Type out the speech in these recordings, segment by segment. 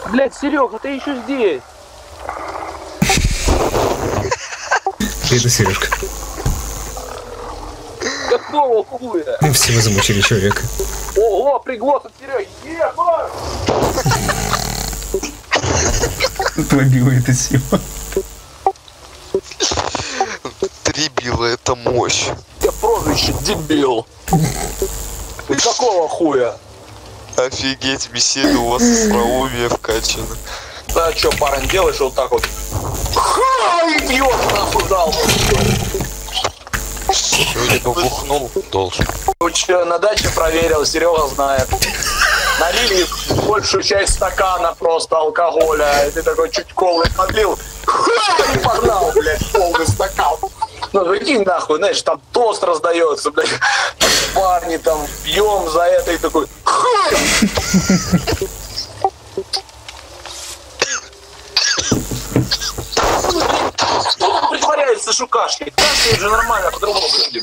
Блять, Серега, ты еще здесь. Это Сережка. Какого хуя? Все мы замучили человека. Ого, приглот от Сереги. Ебать! Пробила это сила. Три била, это мощь. Я прозвище дебил. Ты какого хуя? Офигеть, беседа у вас остроумие вкачано. Да что, парень, делаешь вот так вот? Ха, и бьет нахуй дал. Либо бухнул, должен. Что, на даче проверил, Серега знает. Налили большую часть стакана просто алкоголя, и ты такой чуть колы подлил. Ха, и погнал, блядь, полный стакан. Ну, прикинь, нахуй, знаешь, там тост раздается, блядь. Парни там пьем за это и такой. Ха! Кто притворяется шукашкой? Кашляет же нормально, по-другому выглядит.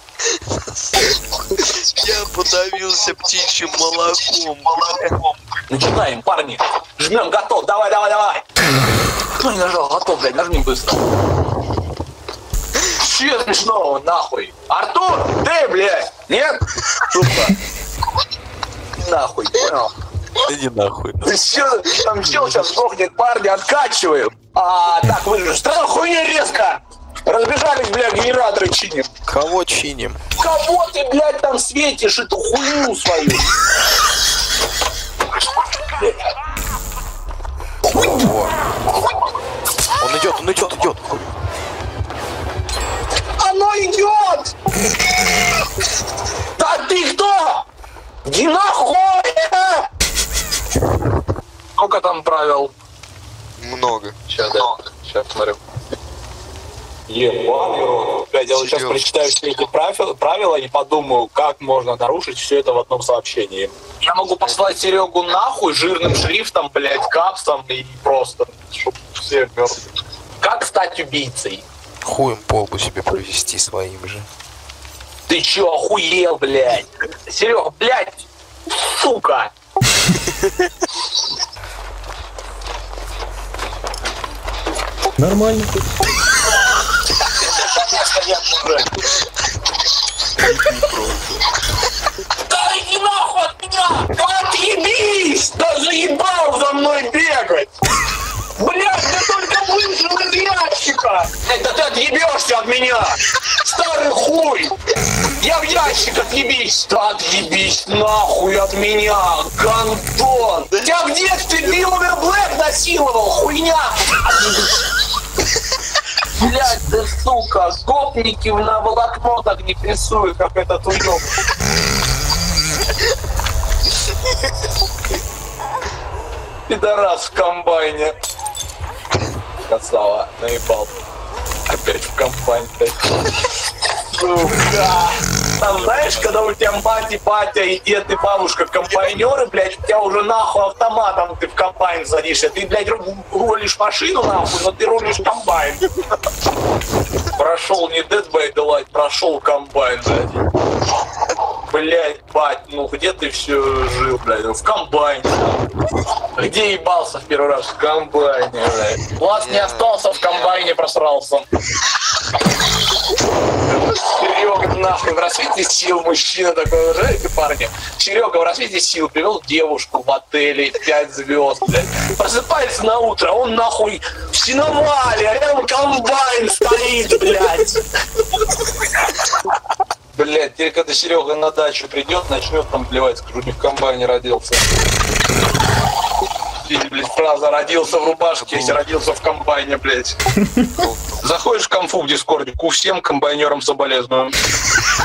Я подавился птичьим молоком. Начинаем, парни. Жмем, готов. Давай, давай, давай. Кто не нажал? Готов, блядь, нажми быстро. Че смешного, нахуй? Артур, ты, блядь? Нет? Сука. Нахуй, понял? Иди нахуй. Ты че, там чел сейчас сдохнет, парни, откачиваем. Так, вы же странно хуйня резко. Разбежались, блядь, генераторы чиним. Кого чиним? Кого ты, блядь, там светишь эту хуйню свою? Кого? Он идет, он идет, идет. Оно идет! Да ты кто? Иди нахуй! Сколько там правил? Много. Сейчас, да. Сейчас смотрю. Ебаный рот. Блядь, я вот сейчас прочитаю все эти правила и подумаю, как можно нарушить все это в одном сообщении. Я могу послать Серегу нахуй жирным шрифтом, блядь, капсом и просто, чтоб все мертвы. Как стать убийцей? Хуем по лбу себе провести своим же. Ты чё, охуел, блядь? Серега, блядь, сука! Нормально. Да иди нахуй от меня! Да отъебись! Да заебал за мной бегать! Блядь, я только вышел из ящика! Да ты отъебешься от меня! Старый хуй! Я в ящик отъебись! Да отъебись нахуй от меня! Гандон! Тебя в детстве Биловер Блэк насиловал! Хуйня! Блядь, ты сука! Гопники на волокно так не прессуют, как этот уёб! Пидорас в комбайне. Красава, наебал. Опять в комбайн, блядь. Сука. Там знаешь, когда у тебя мать и батя, и дед, и бабушка комбайнеры, блядь, у тебя уже нахуй автоматом ты в комбайн садишься. Ты, блядь, рулишь машину нахуй, но ты рулишь комбайн. Прошел не Dead by Daylight, прошел комбайн, блядь. Блядь, бать, ну где ты все жил, блядь? В комбайне. Где ебался в первый раз? В комбайне, блядь. Влад не остался в комбайне, просрался. Серега, нахуй, в рассвете сил мужчина такой, уважаете, парни? Серега в рассвете сил привел девушку в отеле 5 звезд, блядь. Просыпается на утро, он нахуй в сеновале, а рядом комбайн стоит, блядь. Блядь, теперь когда Серега на дачу придет, начнет там блевать, скажу, не в комбайне родился. Или, блядь, фраза «родился в рубашке», если родился в комбайне, блядь. Заходишь в конфу в Дискорде, ку всем комбайнерам соболезную.